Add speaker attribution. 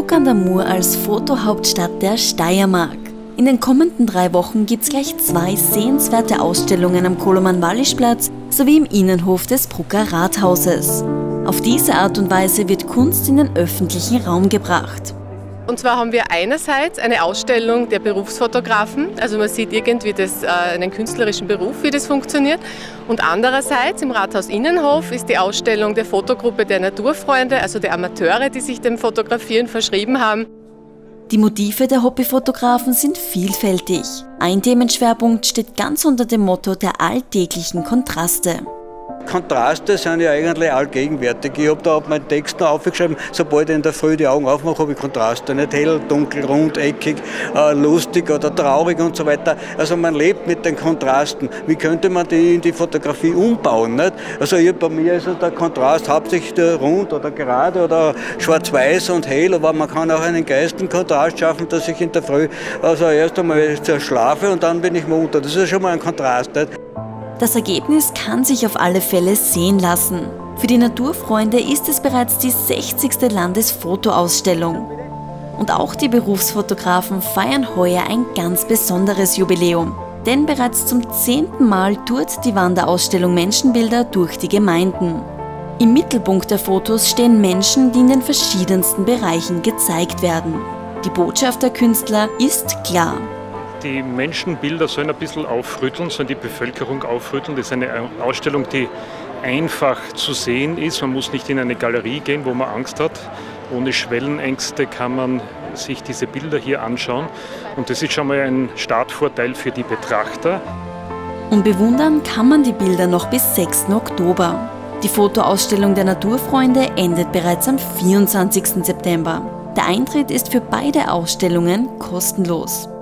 Speaker 1: Bruck an der Mur als Fotohauptstadt der Steiermark. In den kommenden 3 Wochen gibt es gleich 2 sehenswerte Ausstellungen am Koloman-Wallisch-Platz sowie im Innenhof des Brucker Rathauses. Auf diese Art und Weise wird Kunst in den öffentlichen Raum gebracht.
Speaker 2: Und zwar haben wir einerseits eine Ausstellung der Berufsfotografen, also man sieht irgendwie einen künstlerischen Beruf, wie das funktioniert. Und andererseits im Rathaus Innenhof ist die Ausstellung der Fotogruppe der Naturfreunde, also der Amateure, die sich dem Fotografieren verschrieben haben.
Speaker 1: Die Motive der Hobbyfotografen sind vielfältig. Ein Themenschwerpunkt steht ganz unter dem Motto der alltäglichen Kontraste.
Speaker 3: Kontraste sind ja eigentlich allgegenwärtig. Ich habe da auf meinen Text noch aufgeschrieben, sobald ich in der Früh die Augen aufmache, habe ich Kontraste. Nicht hell, dunkel, rund, eckig, lustig oder traurig und so weiter. Also man lebt mit den Kontrasten. Wie könnte man die in die Fotografie umbauen? Nicht? Also bei mir ist der Kontrast hauptsächlich der rund oder gerade oder schwarz-weiß und hell, aber man kann auch einen geistigen Kontrast schaffen, dass ich in der Früh also erst einmal schlafe und dann bin ich munter. Das ist schon mal ein Kontrast. Nicht?
Speaker 1: Das Ergebnis kann sich auf alle Fälle sehen lassen. Für die Naturfreunde ist es bereits die 60. Landesfotoausstellung. Und auch die Berufsfotografen feiern heuer ein ganz besonderes Jubiläum. Denn bereits zum 10. Mal tourt die Wanderausstellung Menschenbilder durch die Gemeinden. Im Mittelpunkt der Fotos stehen Menschen, die in den verschiedensten Bereichen gezeigt werden. Die Botschaft der Künstler ist klar.
Speaker 4: Die Menschenbilder sollen ein bisschen aufrütteln, sollen die Bevölkerung aufrütteln. Das ist eine Ausstellung, die einfach zu sehen ist. Man muss nicht in eine Galerie gehen, wo man Angst hat. Ohne Schwellenängste kann man sich diese Bilder hier anschauen. Und das ist schon mal ein Startvorteil für die Betrachter.
Speaker 1: Und bewundern kann man die Bilder noch bis 6. Oktober. Die Fotoausstellung der Naturfreunde endet bereits am 24. September. Der Eintritt ist für beide Ausstellungen kostenlos.